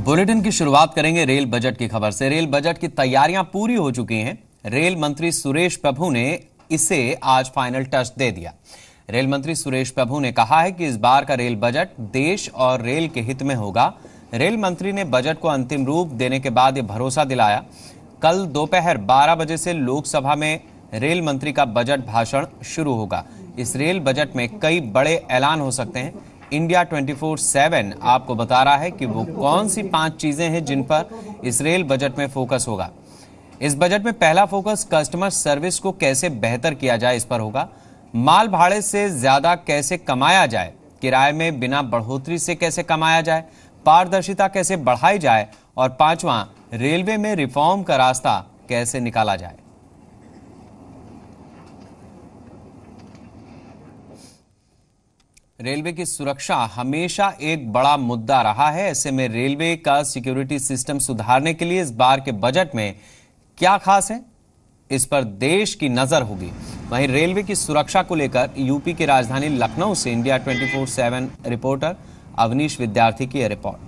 Bulletin की शुरुआत करेंगे रेल बजट की खबर से। रेल बजट की तैयारियां पूरी हो चुकी हैं। रेल मंत्री सुरेश प्रभु ने इसे आज फाइनल टच दे दिया। रेल मंत्री सुरेश प्रभु ने कहा है कि इस बार का रेल बजट देश और रेल के हित में होगा। रेल मंत्री ने बजट को अंतिम रूप देने के बाद ये भरोसा दिलाया। कल दोपहर 12 बजे से लोकसभा में रेल मंत्री का बजट भाषण शुरू होगा। इस रेल बजट में कई बड़े ऐलान हो सकते हैं। इंडिया 24/7 आपको बता रहा है कि वो कौन सी 5 चीजें हैं जिन पर इस रेल बजट में फोकस होगा। इस बजट में पहला फोकस कस्टमर सर्विस को कैसे बेहतर किया जाए, इस पर होगा। माल भाड़े से ज्यादा कैसे कमाया जाए, किराए में बिना बढ़ोतरी से कैसे कमाया जाए, पारदर्शिता कैसे बढ़ाई जाए और पांचवां, रेलवे में रिफॉर्म का रास्ता कैसे निकाला जाए। रेलवे की सुरक्षा हमेशा एक बड़ा मुद्दा रहा है। ऐसे में रेलवे का सिक्योरिटी सिस्टम सुधारने के लिए इस बार के बजट में क्या खास है, इस पर देश की नजर होगी। वहीं रेलवे की सुरक्षा को लेकर यूपी की राजधानी लखनऊ से इंडिया 24/7 रिपोर्टर अवनीश विद्यार्थी की रिपोर्ट।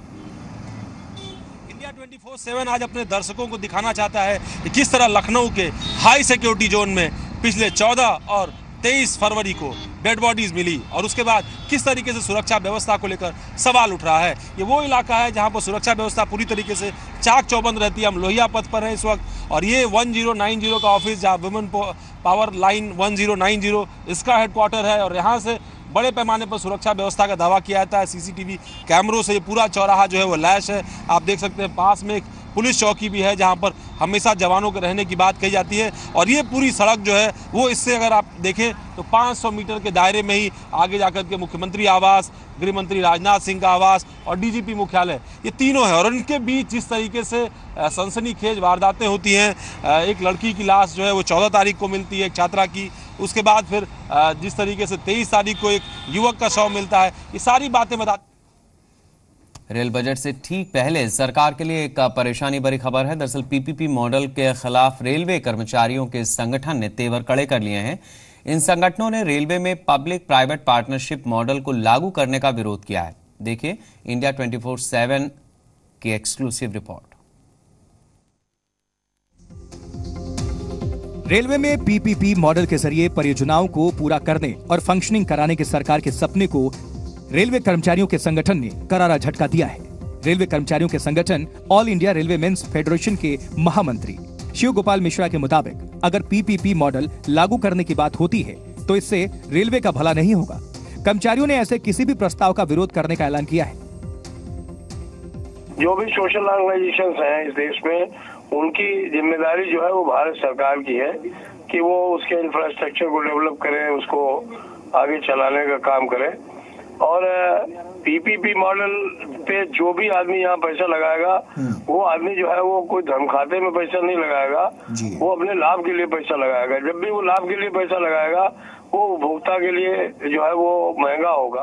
इंडिया 24/7 आज अपने दर्शकों को दिखाना चाहता है कि किस तरह लखनऊ के हाई सिक्योरिटी जोन में पिछले 14 और 23 फरवरी को डेड बॉडीज मिली और उसके बाद किस तरीके से सुरक्षा व्यवस्था को लेकर सवाल उठ रहा है। ये वो इलाका है जहां पर सुरक्षा व्यवस्था पूरी तरीके से चाक चौबंद रहती है। हम लोहिया पथ पर हैं इस वक्त और ये 1090 का ऑफिस, जहां वुमेन पावर लाइन 1090 इसका हेडक्वार्टर है और यहाँ से बड़े पैमाने पर सुरक्षा व्यवस्था का दावा किया जाता है। सीसीटीवी कैमरों से ये पूरा चौराहा जो है वो लैश है। आप देख सकते हैं पास में एक पुलिस चौकी भी है जहां पर हमेशा जवानों के रहने की बात कही जाती है और ये पूरी सड़क जो है वो इससे अगर आप देखें तो 500 मीटर के दायरे में ही आगे जाकर के मुख्यमंत्री आवास, गृह मंत्री राजनाथ सिंह का आवास और डीजीपी मुख्यालय, ये तीनों है। और उनके बीच जिस तरीके से सनसनीखेज वारदातें होती हैं, एक लड़की की लाश जो है वो 14 तारीख को मिलती है, एक छात्रा की, उसके बाद फिर जिस तरीके से 23 तारीख को एक युवक का शव मिलता है, ये सारी बातें बता। रेल बजट से ठीक पहले सरकार के लिए एक परेशानी भरी खबर है। दरअसल पीपीपी मॉडल के खिलाफ रेलवे कर्मचारियों के संगठन ने तेवर कड़े कर लिए हैं। इन संगठनों ने रेलवे में पब्लिक प्राइवेट पार्टनरशिप मॉडल को लागू करने का विरोध किया है। देखिए इंडिया 24/7 की एक्सक्लूसिव रिपोर्ट। रेलवे में पीपीपी मॉडल के जरिए परियोजनाओं को पूरा करने और फंक्शनिंग कराने के सरकार के सपने को रेलवे कर्मचारियों के संगठन ने करारा झटका दिया है। रेलवे कर्मचारियों के संगठन all India railway men's federation के महामंत्री शिव गोपाल मिश्रा के मुताबिक अगर पीपीपी मॉडल लागू करने की बात होती है तो इससे रेलवे का भला नहीं होगा। कर्मचारियों ने ऐसे किसी भी प्रस्ताव का विरोध करने का ऐलान किया है। जो भी सोशल ऑर्गेनाइजेशंस हैं इस देश में, उनकी जिम्मेदारी जो है वो भारत सरकार की है कि वो उसके इंफ्रास्ट्रक्चर को डेवलप करें, उसको आगे चलाने का काम करें। और पीपीपी मॉडल पे जो भी आदमी यहाँ पैसा लगाएगा वो आदमी जो है वो कोई धर्म खाते में पैसा नहीं लगाएगा, वो अपने लाभ के लिए पैसा लगाएगा। जब भी वो लाभ के लिए पैसा लगाएगा वो उपभोक्ता के लिए जो है वो महंगा होगा।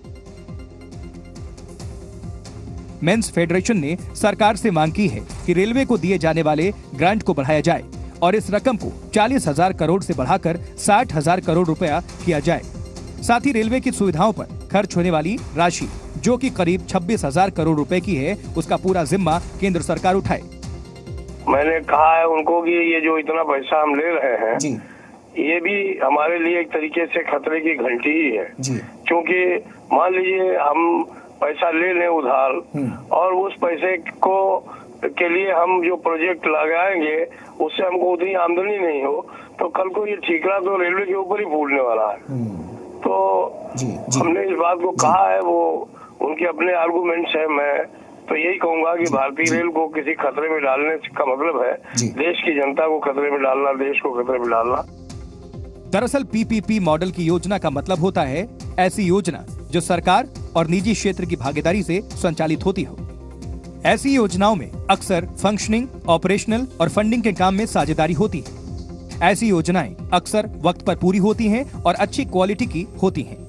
मेंस फेडरेशन ने सरकार से मांग की है कि रेलवे को दिए जाने वाले ग्रांट को बढ़ाया जाए और इस रकम को 40,000 करोड़ से बढ़ाकर 60,000 करोड़ रुपया किया जाए। साथ ही रेलवे की सुविधाओं पर खर्च होने वाली राशि जो कि करीब 26,000 करोड़ रुपए की है, उसका पूरा जिम्मा केंद्र सरकार उठाए। मैंने कहा है उनको कि ये जो इतना पैसा हम ले रहे हैं ये भी हमारे लिए एक तरीके से खतरे की घंटी ही है। क्योंकि मान लीजिए हम पैसा ले लें उधार और उस पैसे को के लिए हम जो प्रोजेक्ट लगाएंगे उससे हमको उतनी आमदनी नहीं हो तो कल को ये ठीकरा तो रेलवे के ऊपर ही फूटने वाला है। तो हमने इस बात को कहा है, वो उनके अपने आर्गुमेंट्स है। मैं तो यही कहूंगा कि भारतीय रेल को किसी खतरे में डालने का मतलब है देश की जनता को खतरे में डालना, देश को खतरे में डालना। दरअसल पीपीपी मॉडल की योजना का मतलब होता है ऐसी योजना जो सरकार और निजी क्षेत्र की भागीदारी से संचालित होती हो। ऐसी योजनाओं में अक्सर फंक्शनिंग, ऑपरेशनल और फंडिंग के काम में साझेदारी होती है। ऐसी योजनाएं अक्सर वक्त पर पूरी होती हैं और अच्छी क्वालिटी की होती हैं।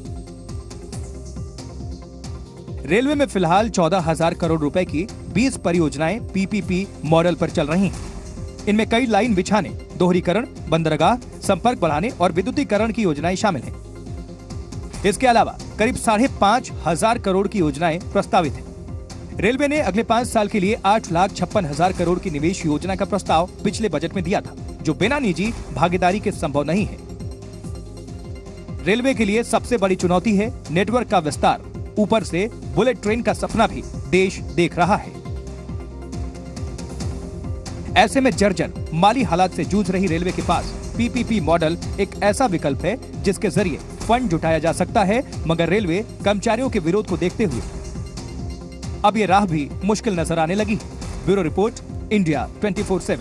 रेलवे में फिलहाल 14,000 करोड़ रुपए की 20 परियोजनाएं पीपीपी मॉडल पर चल रही हैं। इनमें कई लाइन बिछाने, दोहरीकरण, बंदरगाह, संपर्क बढ़ाने और विद्युतीकरण की योजनाएं शामिल हैं। इसके अलावा करीब 5,500 करोड़ की योजनाएं प्रस्तावित हैं। रेलवे ने अगले 5 साल के लिए 8,56,000 करोड़ की निवेश योजना का प्रस्ताव पिछले बजट में दिया था, जो बिना निजी भागीदारी के संभव नहीं है। रेलवे के लिए सबसे बड़ी चुनौती है नेटवर्क का विस्तार। ऊपर से बुलेट ट्रेन का सपना भी देश देख रहा है। ऐसे में जर्जर माली हालात से जूझ रही रेलवे के पास पीपीपी मॉडल एक ऐसा विकल्प है जिसके जरिए फंड जुटाया जा सकता है, मगर रेलवे कर्मचारियों के विरोध को देखते हुए अब ये राह भी मुश्किल नजर आने लगी। Bureau report, India 24/7।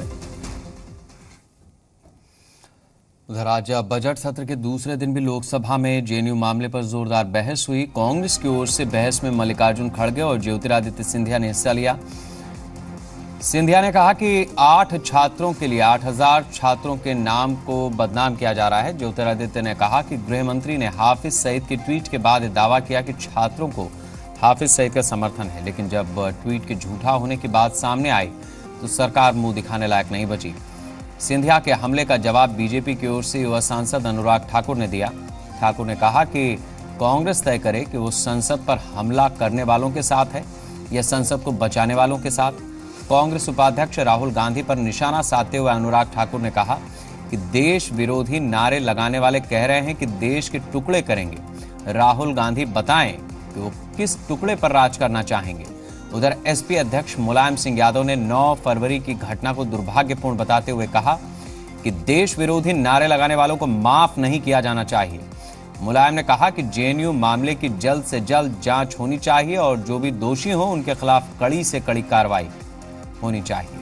उधर आज बजट सत्र के दूसरे दिन भी लोकसभा में जेएनयू मामले पर जोरदार बहस हुई। कांग्रेस की ओर से बहस में मल्लिकार्जुन खड़गे और ज्योतिरादित्य सिंधिया ने हिस्सा लिया। सिंधिया ने कहा कि 8 छात्रों के लिए 8,000 छात्रों के नाम को बदनाम किया जा रहा है। ज्योतिरादित्य ने कहा कि गृह मंत्री ने हाफिज सईद के ट्वीट के बाद दावा किया कि छात्रों को हाफिज सईद का समर्थन है, लेकिन जब ट्वीट के झूठा होने की बात सामने आई तो सरकार मुंह दिखाने लायक नहीं बची। सिंधिया के हमले का जवाब बीजेपी की ओर से युवा सांसद अनुराग ठाकुर ने दिया। ठाकुर ने कहा कि कांग्रेस तय करे कि वो संसद पर हमला करने वालों के साथ है या संसद को बचाने वालों के साथ। कांग्रेस उपाध्यक्ष राहुल गांधी पर निशाना साधते हुए अनुराग ठाकुर ने कहा कि देश विरोधी नारे लगाने वाले कह रहे हैं कि देश के टुकड़े करेंगे। राहुल गांधी बताएं कि वो किस टुकड़े पर राज करना चाहेंगे। उधर एसपी अध्यक्ष मुलायम सिंह यादव ने 9 फरवरी की घटना को दुर्भाग्यपूर्ण बताते हुए कहा कि देश विरोधी नारे लगाने वालों को माफ नहीं किया जाना चाहिए। मुलायम ने कहा कि जेएनयू मामले की जल्द से जल्द जांच होनी चाहिए और जो भी दोषी हो उनके खिलाफ कड़ी से कड़ी कार्रवाई होनी चाहिए।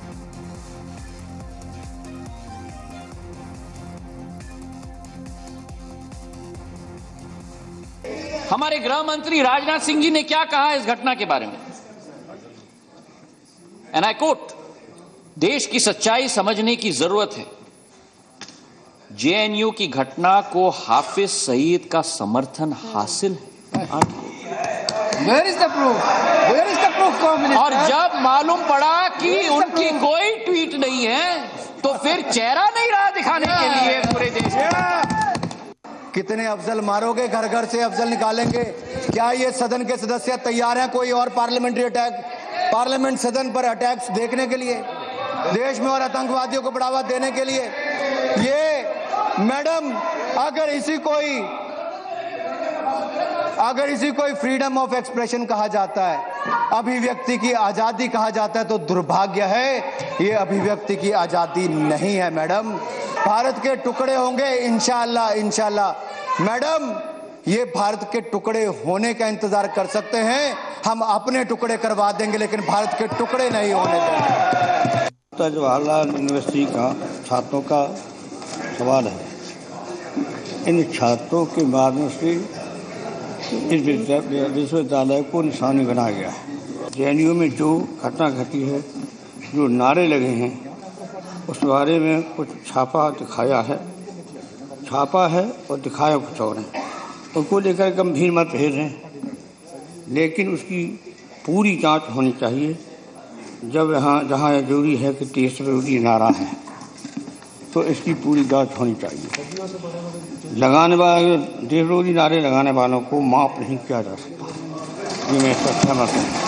हमारे गृह मंत्री राजनाथ सिंह जी ने क्या कहा इस घटना के बारे में, एंड आई कोट, देश की सच्चाई समझने की जरूरत है। जेएनयू की घटना को हाफिज सईद का समर्थन हासिल है। Where is the proof? Where is the proof? और जब मालूम पड़ा कि उनकी कोई ट्वीट नहीं है तो फिर चेहरा नहीं रहा दिखाने के लिए पूरे देश में। कितने अफजल मारोगे, घर घर से अफजल निकालेंगे। क्या ये सदन के सदस्य तैयार हैं कोई और पार्लियामेंट्री अटैक, पार्लियामेंट सदन पर अटैक्स देखने के लिए, देश में और आतंकवादियों को बढ़ावा देने के लिए? ये मैडम, अगर इसी कोई फ्रीडम ऑफ एक्सप्रेशन कहा जाता है, अभिव्यक्ति की आजादी कहा जाता है, तो दुर्भाग्य है ये अभिव्यक्ति की आजादी नहीं है मैडम। भारत के टुकड़े होंगे इंशाअल्लाह। मैडम, ये भारत के टुकड़े होने का इंतजार कर सकते हैं, हम अपने टुकड़े करवा देंगे, लेकिन भारत के टुकड़े नहीं होने देंगे। जवाहरलाल यूनिवर्सिटी का छात्रों का सवाल है। इन छात्रों के माध्यम से इस विश्वविद्यालय को निशानी बनाया गया है। जेएनयू में जो घटना घटी है, जो नारे लगे हैं, उस बारे में कुछ छापा है और दिखाया कुछ और है। उनको लेकर गंभीर मतभेद हैं, लेकिन उसकी पूरी जांच होनी चाहिए। जब जहाँ जरूरी है कि देश विरोधी नारा है तो इसकी पूरी जांच होनी चाहिए। लगाने वाले देश विरोधी नारे लगाने वालों को माफ नहीं किया जा सकता, ये मैं सहमत हूँ।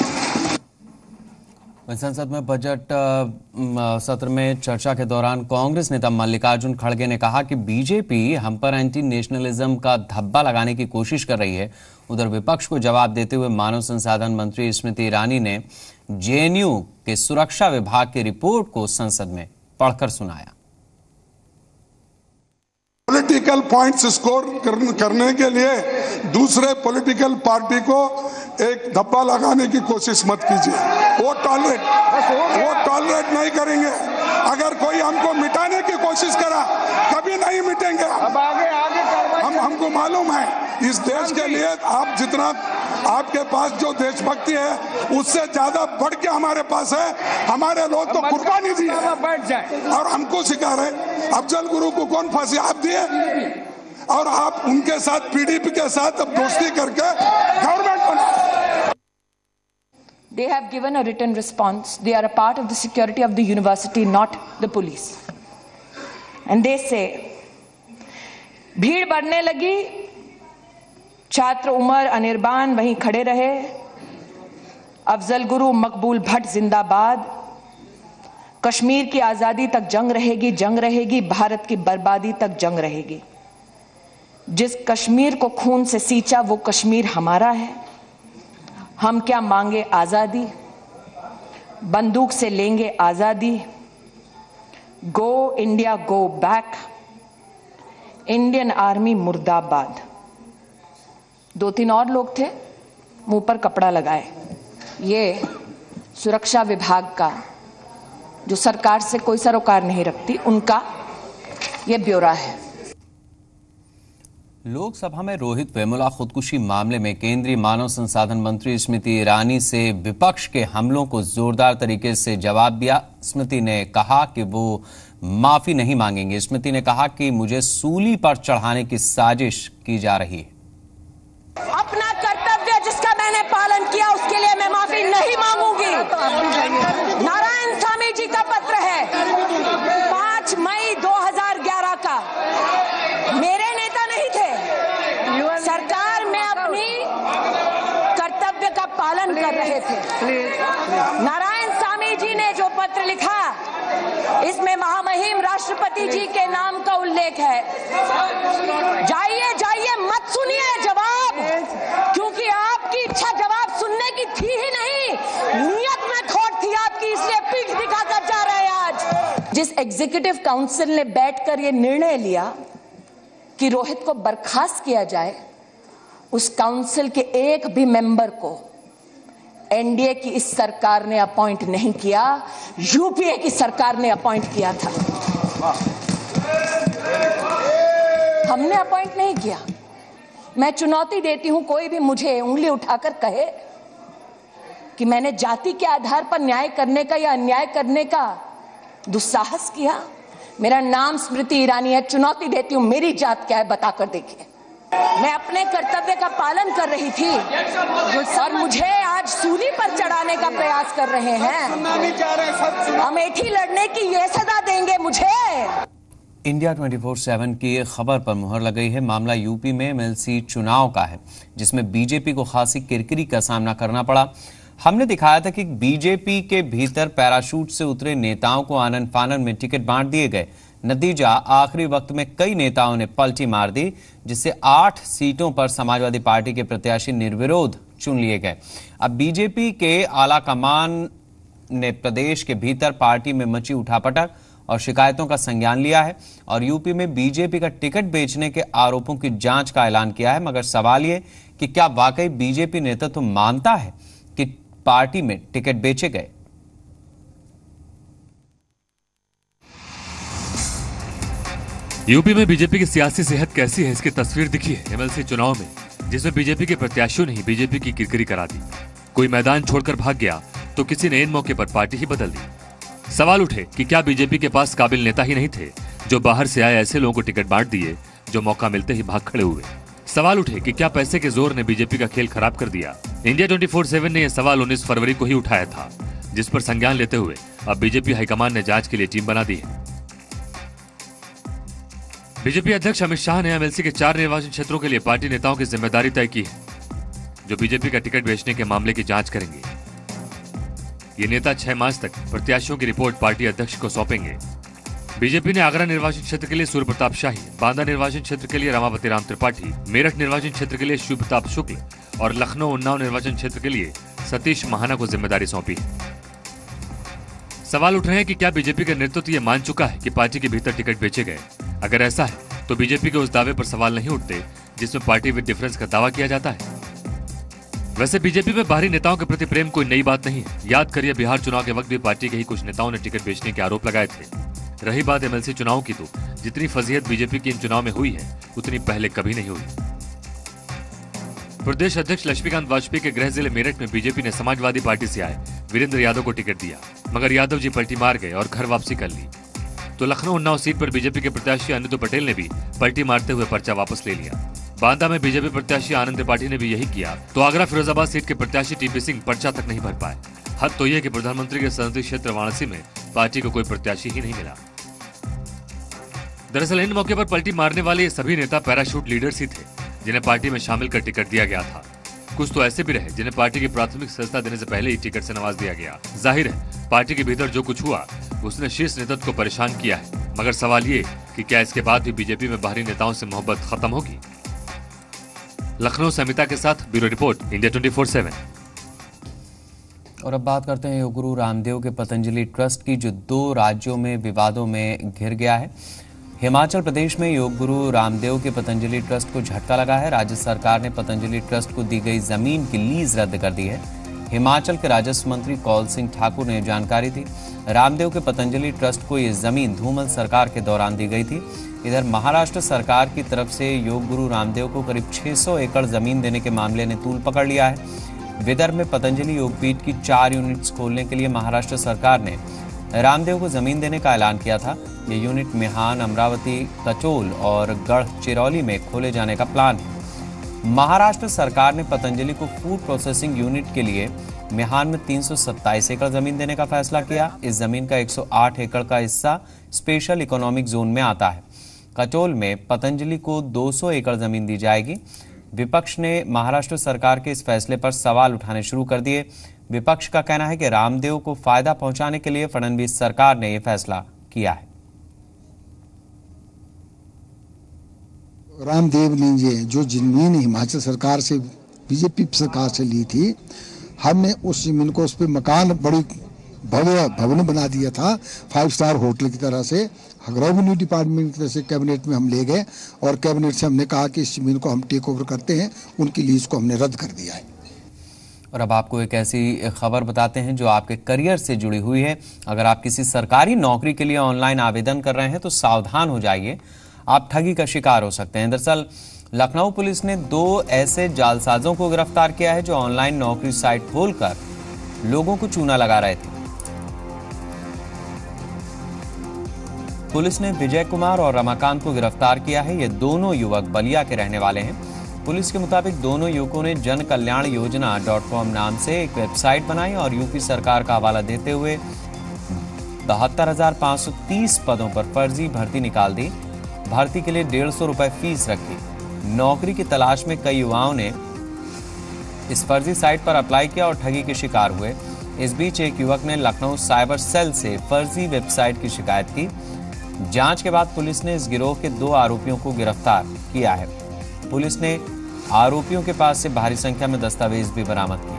संसद में बजट सत्र में चर्चा के दौरान कांग्रेस नेता मल्लिकार्जुन खड़गे ने कहा कि बीजेपी हम पर एंटी नेशनलिज्म का धब्बा लगाने की कोशिश कर रही है। उधर विपक्ष को जवाब देते हुए मानव संसाधन मंत्री स्मृति ईरानी ने जेएनयू के सुरक्षा विभाग की रिपोर्ट को संसद में पढ़कर सुनाया। पॉलिटिकल पॉइंट्स स्कोर करने के लिए दूसरे पॉलिटिकल पार्टी को एक धब्बा लगाने की कोशिश मत कीजिए। वो टॉलरेट नहीं करेंगे। अगर कोई हमको मिटाने की कोशिश करा, कभी नहीं मिटेंगे। अब आगे हमको मालूम है इस देश के लिए आप जितना आपके पास जो देशभक्ति है उससे ज्यादा बढ़ के हमारे पास है। हमारे लोग तो कुर्बानी दी है और हमको सिखा रहे। अफजल गुरु को कौन फांसी आप दिए और आप उनके साथ पीडीपी के साथ अब दोस्ती करके गवर्नमेंट बना। They have given a written response. They are a part of the security of the university, not the police. And they say, भीड़ बढ़ने लगी, छात्र उमर अनिर्बान वहीं खड़े रहे, अफजल गुरु मकबूल भट्ट जिंदाबाद। कश्मीर की आजादी तक जंग रहेगी, जंग रहेगी, भारत की बर्बादी तक जंग रहेगी। जिस कश्मीर को खून से सींचा वो कश्मीर हमारा है। हम क्या मांगे आजादी, बंदूक से लेंगे आजादी। Go India go back, Indian army मुर्दाबाद। 2-3 और लोग थे मुंह पर कपड़ा लगाए। ये सुरक्षा विभाग का, जो सरकार से कोई सरोकार नहीं रखती, उनका ये ब्यौरा है। लोकसभा में रोहित वेमुला खुदकुशी मामले में केंद्रीय मानव संसाधन मंत्री स्मृति ईरानी से विपक्ष के हमलों को जोरदार तरीके से जवाब दिया। स्मृति ने कहा कि वो माफी नहीं मांगेंगे। स्मृति ने कहा कि मुझे सूली पर चढ़ाने की साजिश की जा रही है। अपना कर्तव्य जिसका मैंने पालन किया उसके लिए मैं माफी नहीं मांगूंगी। नारायण स्वामी जी का पत्र है 5 मई 2011 का। मेरे नेता नहीं थे, सरकार में अपनी कर्तव्य का पालन कर रहे थे। नारायण स्वामी जी ने जो पत्र लिखा इसमें महामहिम राष्ट्रपति जी के नाम का उल्लेख है। जाइए जाइए, मत सुनिए जवाब, क्योंकि आपकी इच्छा जवाब सुनने की थी ही नहीं। नियत में खोट थी आपकी, इसलिए पीठ दिखाकर जा रहे हैं आज। जिस एग्जीक्यूटिव काउंसिल ने बैठकर यह निर्णय लिया कि रोहित को बर्खास्त किया जाए, उस काउंसिल के एक भी मेंबर को एनडीए की इस सरकार ने अपॉइंट नहीं किया, यूपीए की सरकार ने अपॉइंट किया था। हमने अपॉइंट नहीं किया। मैं चुनौती देती हूं, कोई भी मुझे उंगली उठाकर कहे कि मैंने जाति के आधार पर न्याय करने का या अन्याय करने का दुस्साहस किया। मेरा नाम स्मृति ईरानी है, चुनौती देती हूं, मेरी जात क्या है बताकर देखिए। मैं अपने कर्तव्य का पालन कर रही थी और मुझे आज सूली पर चढ़ाने का प्रयास कर रहे हैं। अमेठी लड़ने की ये सजा देंगे मुझे। इंडिया 24/7 की खबर पर मुहर लग गई है। मामला यूपी में एमएलसी चुनाव का है, जिसमें बीजेपी को खासी किरकिरी का सामना करना पड़ा। हमने दिखाया था कि बीजेपी के भीतर पैराशूट से उतरे नेताओं को आनन फानन में टिकट बांट दिए गए। नतीजा, आखिरी वक्त में कई नेताओं ने पलटी मार दी, जिससे 8 सीटों पर समाजवादी पार्टी के प्रत्याशी निर्विरोध चुन लिए गए। अब बीजेपी के आला कमान ने प्रदेश के भीतर पार्टी में मची उठापटक और शिकायतों का संज्ञान लिया है और यूपी में बीजेपी का टिकट बेचने के आरोपों की जांच का ऐलान किया है। मगर सवाल यह कि क्या वाकई बीजेपी नेतृत्व मानता है कि पार्टी में टिकट बेचे गए? यूपी में बीजेपी की सियासी सेहत कैसी है, इसकी तस्वीर दिखी है एमएलसी चुनाव में, जिसमें बीजेपी के प्रत्याशियों ने ही बीजेपी की किरकिरी करा दी। कोई मैदान छोड़कर भाग गया तो किसी ने इन मौके पर पार्टी ही बदल दी। सवाल उठे कि क्या बीजेपी के पास काबिल नेता ही नहीं थे जो बाहर से आए ऐसे लोगों को टिकट बांट दिए जो मौका मिलते ही भाग खड़े हुए। सवाल उठे कि क्या पैसे के जोर ने बीजेपी का खेल खराब कर दिया। इंडिया 24/7 ने यह सवाल 19 फरवरी को ही उठाया था, जिस पर संज्ञान लेते हुए अब बीजेपी हाईकमान ने जांच के लिए टीम बना दी है। बीजेपी अध्यक्ष अमित शाह ने एमएलसी के 4 निर्वाचन क्षेत्रों के लिए पार्टी नेताओं की जिम्मेदारी तय की है, जो बीजेपी का टिकट बेचने के मामले की जांच करेंगे। ये नेता 6 मार्च तक प्रत्याशियों की रिपोर्ट पार्टी अध्यक्ष को सौंपेंगे। बीजेपी ने आगरा निर्वाचन क्षेत्र के लिए सूर्य प्रताप शाही, बांदा निर्वाचन क्षेत्र के लिए रमापति राम त्रिपाठी, मेरठ निर्वाचन क्षेत्र के लिए शिव प्रताप शुक्ल और लखनऊ उन्नाव निर्वाचन क्षेत्र के लिए सतीश महाना को जिम्मेदारी सौंपी है। सवाल उठ रहे हैं कि क्या बीजेपी का नेतृत्व ये मान चुका है कि पार्टी के भीतर टिकट बेचे गए। अगर ऐसा है तो बीजेपी के उस दावे पर सवाल नहीं उठते जिसमें पार्टी विद डिफरेंस का दावा किया जाता है। वैसे बीजेपी में बाहरी नेताओं के प्रति प्रेम कोई नई बात नहीं है। याद करिए, बिहार चुनाव के वक्त भी पार्टी के ही कुछ नेताओं ने टिकट बेचने के आरोप लगाए थे। रही बात एमएलसी चुनाव की, तो जितनी फजीहत बीजेपी की इन चुनाव में हुई है उतनी पहले कभी नहीं हुई। प्रदेश अध्यक्ष लक्ष्मीकांत वाजपेयी के गृह जिले मेरठ में बीजेपी ने समाजवादी पार्टी से आए वीरेंद्र यादव को टिकट दिया, मगर यादव जी पलटी मार गए और घर वापसी कर ली। तो लखनऊ उन्नाव सीट पर बीजेपी के प्रत्याशी अनितु पटेल ने भी पलटी मारते हुए पर्चा वापस ले लिया। बांदा में बीजेपी प्रत्याशी आनंद त्रिपाठी ने भी यही किया। तो आगरा फिरोजाबाद सीट के प्रत्याशी टीपी सिंह पर्चा तक नहीं भर पाए। हद तो यह कि प्रधानमंत्री के संसदीय क्षेत्र वाराणसी में पार्टी को कोई प्रत्याशी ही नहीं मिला। दरअसल इन मौके पर पलटी मारने वाले ये सभी नेता पैराशूट लीडर्स ही थे, जिन्हें पार्टी में शामिल कर टिकट दिया गया था। कुछ तो ऐसे भी रहे जिन्हें पार्टी की प्राथमिक सदस्यता देने से पहले ही टिकट से नवाज दिया गया। जाहिर है पार्टी के भीतर जो कुछ हुआ उसने शीर्ष नेतृत्व को परेशान किया है, मगर सवाल ये कि क्या इसके बाद भी बीजेपी में बाहरी नेताओं से मोहब्बत खत्म होगी। लखनऊ से अमिता के साथ ब्यूरो रिपोर्ट, इंडिया 24/7। और अब बात करते हैं योग गुरु रामदेव के पतंजलि ट्रस्ट की, जो 2 राज्यों में विवादों में घिर गया है। हिमाचल प्रदेश में योग गुरु रामदेव के पतंजलि ट्रस्ट को झटका लगा है। राज्य सरकार ने पतंजलि ट्रस्ट को दी गई जमीन की लीज रद्द कर दी है। हिमाचल के राजस्व मंत्री कौल सिंह ठाकुर ने जानकारी दी। रामदेव के पतंजलि ट्रस्ट को ये जमीन धूमल सरकार के दौरान दी गई थी। इधर महाराष्ट्र सरकार की तरफ से योग गुरु रामदेव को करीब 600 एकड़ जमीन देने के मामले ने तूल पकड़ लिया है। विदर्भ में पतंजलि योगपीठ की 4 यूनिट्स खोलने के लिए महाराष्ट्र सरकार ने रामदेव को जमीन देने का ऐलान किया था। ये यूनिट मिहान, अमरावती, कचोल और गढ़चिरौली में खोले जाने का प्लान है। महाराष्ट्र सरकार ने पतंजलि को फूड प्रोसेसिंग यूनिट के लिए मिहान में 327 एकड़ जमीन देने का फैसला किया। इस जमीन का 108 एकड़ का हिस्सा स्पेशल इकोनॉमिक जोन में आता है। कचोल में पतंजलि को 200 एकड़ जमीन दी जाएगी। विपक्ष ने महाराष्ट्र सरकार के इस फैसले पर सवाल उठाने शुरू कर दिए। विपक्ष का कहना है कि रामदेव को फायदा पहुंचाने के लिए फडणवीस सरकार ने यह फैसला किया है। रामदेव ने जो जमीन हिमाचल सरकार से, बीजेपी सरकार से ली थी, हमने उस जमीन को, उस पर मकान बड़ी भव्य भवन बना दिया था, 5 स्टार होटल की तरह से। रेवेन्यू डिपार्टमेंट की तरफ से कैबिनेट में हम ले गए और कैबिनेट से हमने कहा कि इस जमीन को हम टेक ओवर करते हैं। उनकी लीज को हमने रद्द कर दिया है। और अब आपको एक ऐसी खबर बताते हैं जो आपके करियर से जुड़ी हुई है। अगर आप किसी सरकारी नौकरी के लिए ऑनलाइन आवेदन कर रहे हैं तो सावधान हो जाइए, आप ठगी का शिकार हो सकते हैं। दरअसल लखनऊ पुलिस ने 2 ऐसे जालसाजों को गिरफ्तार किया है जो ऑनलाइन नौकरी साइट खोलकर लोगों को चूना लगा रहे थे। पुलिस ने विजय कुमार और रमाकांत को गिरफ्तार किया है। ये दोनों युवक बलिया के रहने वाले हैं। पुलिस के मुताबिक दोनों युवकों ने जन कल्याण योजना .com नाम से एक वेबसाइट बनाई और यूपी सरकार का हवाला देते हुए 72,530 पदों पर फर्जी भर्ती निकाल दी। भर्ती के लिए 150 रुपए फीस रखी। नौकरी की तलाश में कई युवाओं ने इस फर्जी साइट पर अप्लाई किया और ठगी के शिकार हुए। इस बीच एक युवक ने लखनऊ साइबर सेल से फर्जी वेबसाइट की शिकायत की। जांच के बाद पुलिस ने इस गिरोह के 2 आरोपियों को गिरफ्तार किया है। पुलिस ने आरोपियों के पास से भारी संख्या में दस्तावेज भी बरामद किए।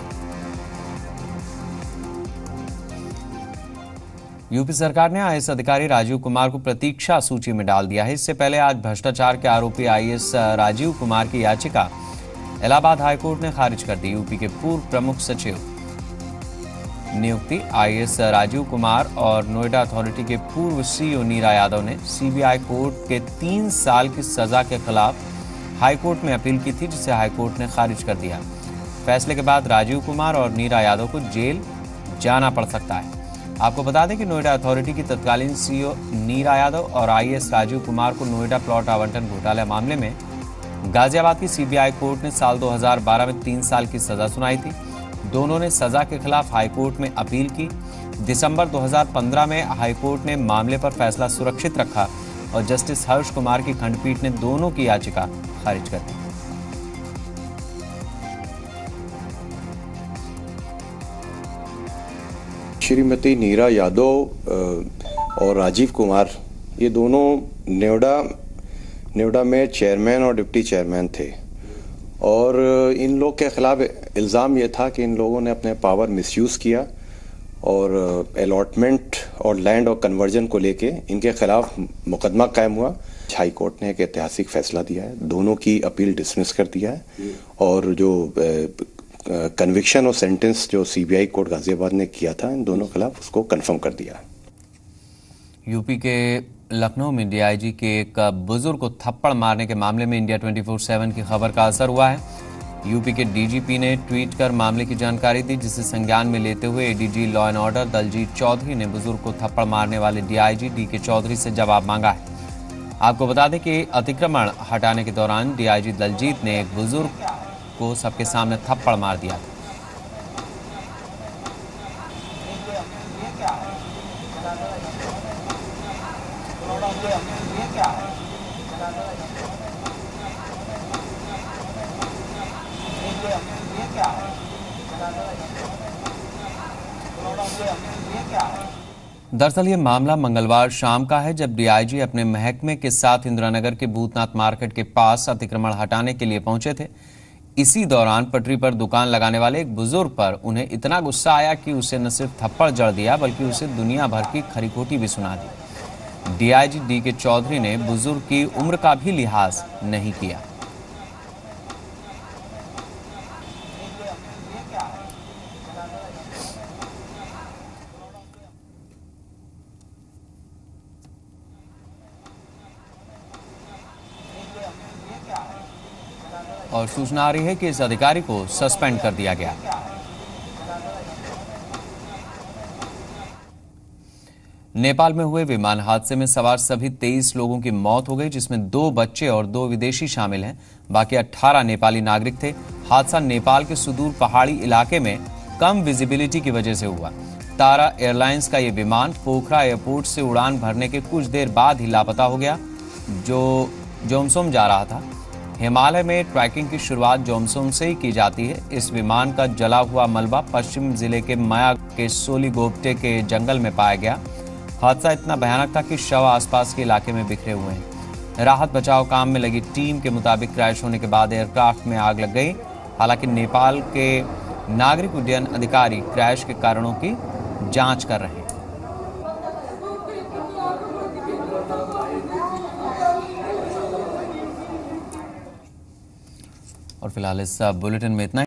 यूपी सरकार ने आईएएस अधिकारी राजीव कुमार को प्रतीक्षा सूची में डाल दिया है। इससे पहले आज भ्रष्टाचार के आरोपी आईएएस राजीव कुमार की याचिका इलाहाबाद हाईकोर्ट ने खारिज कर दी। यूपी के पूर्व प्रमुख सचिव नियुक्ति आईएएस राजीव कुमार और नोएडा अथॉरिटी के पूर्व सीईओ नीरा यादव ने सीबीआई कोर्ट के 3 साल की सजा के खिलाफ हाईकोर्ट में अपील की थी, जिसे हाईकोर्ट ने खारिज कर दिया। फैसले के बाद राजीव कुमार और नीरा यादव को जेल जाना पड़ सकता है। आपको बता दें कि नोएडा अथॉरिटी की तत्कालीन सीईओ नीरा यादव और आईएएस राजीव कुमार को नोएडा प्लॉट आवंटन घोटाला मामले में गाजियाबाद की सीबीआई कोर्ट ने साल 2012 में 3 साल की सजा सुनाई थी। दोनों ने सजा के खिलाफ हाईकोर्ट में अपील की। दिसंबर 2015 में हाईकोर्ट ने मामले पर फैसला सुरक्षित रखा और जस्टिस हर्ष कुमार की खंडपीठ ने दोनों की याचिका खारिज कर दी। श्रीमती नीरा यादव और राजीव कुमार, ये दोनों नोएडा में चेयरमैन और डिप्टी चेयरमैन थे और इन लोग के खिलाफ इल्ज़ाम ये था कि इन लोगों ने अपने पावर मिसयूज़ किया और अलॉटमेंट और लैंड और कन्वर्जन को लेके इनके खिलाफ मुकदमा कायम हुआ। हाई कोर्ट ने एक ऐतिहासिक फैसला दिया है, दोनों की अपील डिसमिस कर दिया है और जो कन्विक्शन और सेंटेंस जो सीबीआई कोर्ट गाजियाबाद ने किया था इन दोनों के खिलाफ, उसको कंफर्म कर दिया। यूपी के लखनऊ में डीआईजी के एक बुजुर्ग को थप्पड़ मारने के मामले में इंडिया 24/7 की खबर का असर हुआ है। यूपी के डीजीपी ने ट्वीट कर मामले की जानकारी दी, जिसे संज्ञान में लेते हुए ADG law and order Daljeet Chaudhary ने बुजुर्ग को थप्पड़ मारने वाले डीआईजी डीके चौधरी से जवाब मांगा है। आपको बता दें कि अतिक्रमण हटाने के दौरान डीआईजी दलजीत ने एक बुजुर्ग को सबके सामने थप्पड़ मार दिया। दरअसल ये मामला मंगलवार शाम का है, जब डीआईजी अपने महकमे के साथ इंदिरानगर के भूतनाथ मार्केट के पास अतिक्रमण हटाने के लिए पहुंचे थे। इसी दौरान पटरी पर दुकान लगाने वाले एक बुजुर्ग पर उन्हें इतना गुस्सा आया कि उसे न सिर्फ थप्पड़ जड़ दिया बल्कि उसे दुनिया भर की खरी-खोटी भी सुना दी। DIG DK. चौधरी ने बुजुर्ग की उम्र का भी लिहाज नहीं किया। और सूचना आ रही है कि इस अधिकारी को सस्पेंड कर दिया गया। नेपाल में हुए विमान हादसे में सवार सभी 23 लोगों की मौत हो गई, जिसमें 2 बच्चे और 2 विदेशी शामिल हैं। बाकी 18 नेपाली नागरिक थे। हादसा नेपाल के सुदूर पहाड़ी इलाके में कम विजिबिलिटी की वजह से हुआ। तारा एयरलाइंस का यह विमान पोखरा एयरपोर्ट से उड़ान भरने के कुछ देर बाद ही लापता हो गया, जो जोमसोम जा रहा था। हिमालय में ट्रैकिंग की शुरुआत जोमसोम से ही की जाती है। इस विमान का जला हुआ मलबा पश्चिम जिले के मया के सोलीगोप्टे के जंगल में पाया गया। हादसा इतना भयानक था कि शव आसपास के इलाके में बिखरे हुए हैं। राहत बचाव काम में लगी टीम के मुताबिक क्रैश होने के बाद एयरक्राफ्ट में आग लग गई। हालांकि नेपाल के नागरिक उड्डयन अधिकारी क्रैश के कारणों की जांच कर रहे हैं। और फिलहाल इस बुलेटिन में इतना ही।